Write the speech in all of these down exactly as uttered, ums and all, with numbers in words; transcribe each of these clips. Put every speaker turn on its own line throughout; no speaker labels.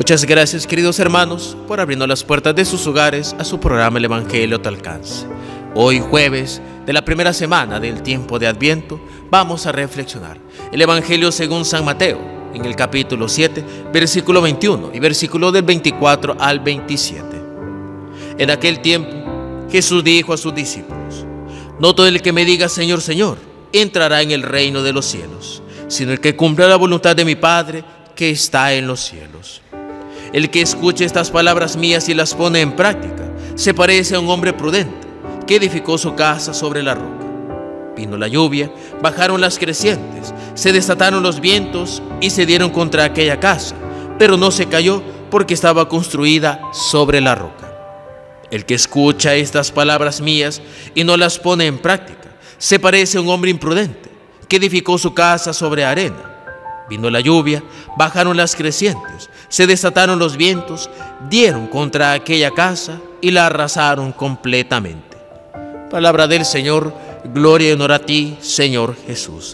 Muchas gracias, queridos hermanos, por abrirnos las puertas de sus hogares a su programa El Evangelio a tu alcance. Hoy, jueves de la primera semana del tiempo de Adviento, vamos a reflexionar el Evangelio según San Mateo, en el capítulo siete, versículo veintiuno y versículo del veinticuatro al veintisiete. En aquel tiempo, Jesús dijo a sus discípulos: No todo el que me diga Señor, Señor, entrará en el reino de los cielos, sino el que cumpla la voluntad de mi Padre que está en los cielos. El que escuche estas palabras mías y las pone en práctica, se parece a un hombre prudente que edificó su casa sobre la roca. Vino la lluvia, bajaron las crecientes, se desataron los vientos y se dieron contra aquella casa, pero no se cayó porque estaba construida sobre la roca. El que escucha estas palabras mías y no las pone en práctica, se parece a un hombre imprudente que edificó su casa sobre arena. Vino la lluvia, bajaron las crecientes, se desataron los vientos, dieron contra aquella casa y la arrasaron completamente. Palabra del Señor, gloria y honor a ti, Señor Jesús.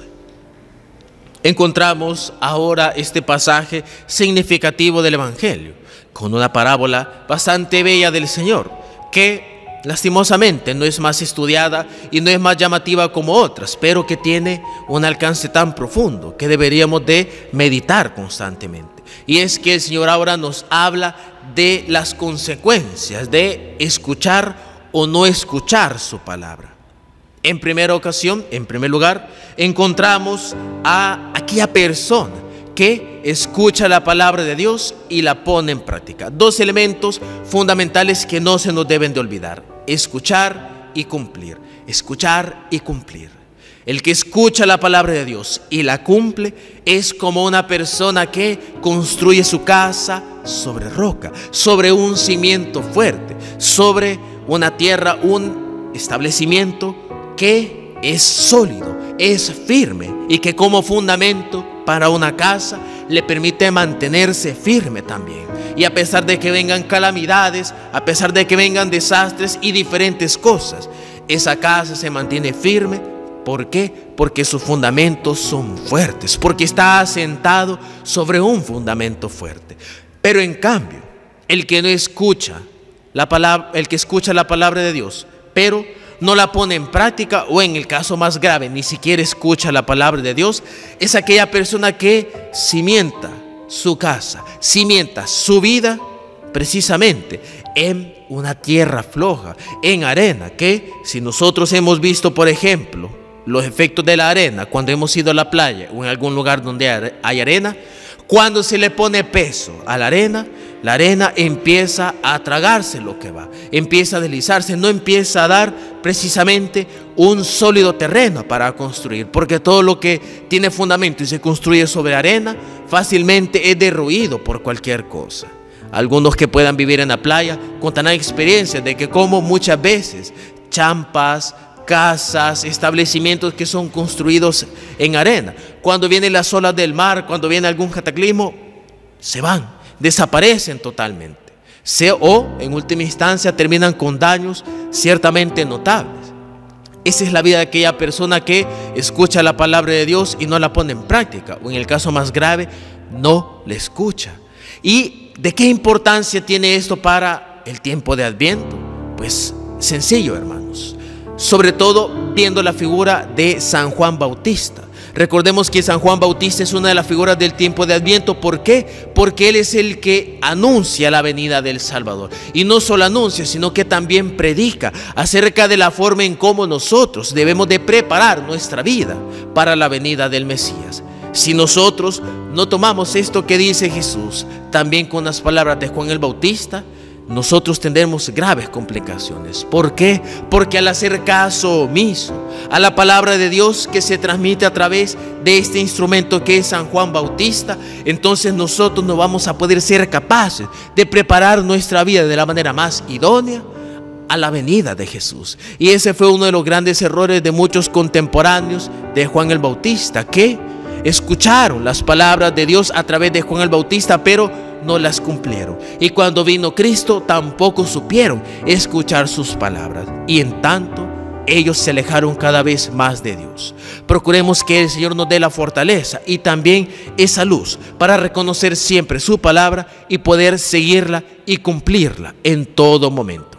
Encontramos ahora este pasaje significativo del Evangelio, con una parábola bastante bella del Señor, que lastimosamente no es más estudiada y no es más llamativa como otras, pero que tiene un alcance tan profundo que deberíamos de meditar constantemente. Y es que el Señor ahora nos habla de las consecuencias de escuchar o no escuchar su palabra. En primera ocasión, en primer lugar, encontramos a aquella persona que escucha la palabra de Dios y la pone en práctica. Dos elementos fundamentales que no se nos deben de olvidar: escuchar y cumplir. Escuchar y cumplir. El que escucha la palabra de Dios y la cumple es como una persona que construye su casa sobre roca, sobre un cimiento fuerte, sobre una tierra, un establecimiento que es sólido, es firme y que como fundamento para una casa le permite mantenerse firme también. Y a pesar de que vengan calamidades, a pesar de que vengan desastres y diferentes cosas, esa casa se mantiene firme. ¿Por qué? Porque sus fundamentos son fuertes, porque está asentado sobre un fundamento fuerte. Pero en cambio, el que no escucha la palabra, el que escucha la palabra de Dios, pero no la pone en práctica, o en el caso más grave, ni siquiera escucha la palabra de Dios, es aquella persona que cimienta su casa, cimienta su vida precisamente en una tierra floja, en arena, que si nosotros hemos visto, por ejemplo, los efectos de la arena cuando hemos ido a la playa o en algún lugar donde hay arena, cuando se le pone peso a la arena, la arena empieza a tragarse lo que va, empieza a deslizarse, no empieza a dar precisamente un sólido terreno para construir, porque todo lo que tiene fundamento y se construye sobre arena fácilmente es derruido por cualquier cosa. Algunos que puedan vivir en la playa contarán experiencias de que como muchas veces champas, casas, establecimientos que son construidos en arena, cuando vienen las olas del mar, cuando viene algún cataclismo, se van, desaparecen totalmente. Se, o en última instancia terminan con daños ciertamente notables. Esa es la vida de aquella persona que escucha la palabra de Dios y no la pone en práctica, o en el caso más grave, no la escucha. ¿Y de qué importancia tiene esto para el tiempo de Adviento? Pues sencillo, hermanos. Sobre todo viendo la figura de San Juan Bautista. Recordemos que San Juan Bautista es una de las figuras del tiempo de Adviento. ¿Por qué? Porque él es el que anuncia la venida del Salvador. Y no solo anuncia, sino que también predica acerca de la forma en cómo nosotros debemos de preparar nuestra vida para la venida del Mesías. Si nosotros no tomamos esto que dice Jesús, también con las palabras de Juan el Bautista, nosotros tendremos graves complicaciones. ¿Por qué? Porque al hacer caso omiso a la palabra de Dios que se transmite a través de este instrumento que es San Juan Bautista, entonces nosotros no vamos a poder ser capaces de preparar nuestra vida de la manera más idónea a la venida de Jesús. Y ese fue uno de los grandes errores de muchos contemporáneos de Juan el Bautista, que escucharon las palabras de Dios a través de Juan el Bautista, pero no las cumplieron. Y cuando vino Cristo tampoco supieron escuchar sus palabras. Y en tanto ellos se alejaron cada vez más de Dios. Procuremos que el Señor nos dé la fortaleza y también esa luz para reconocer siempre su palabra y poder seguirla y cumplirla en todo momento.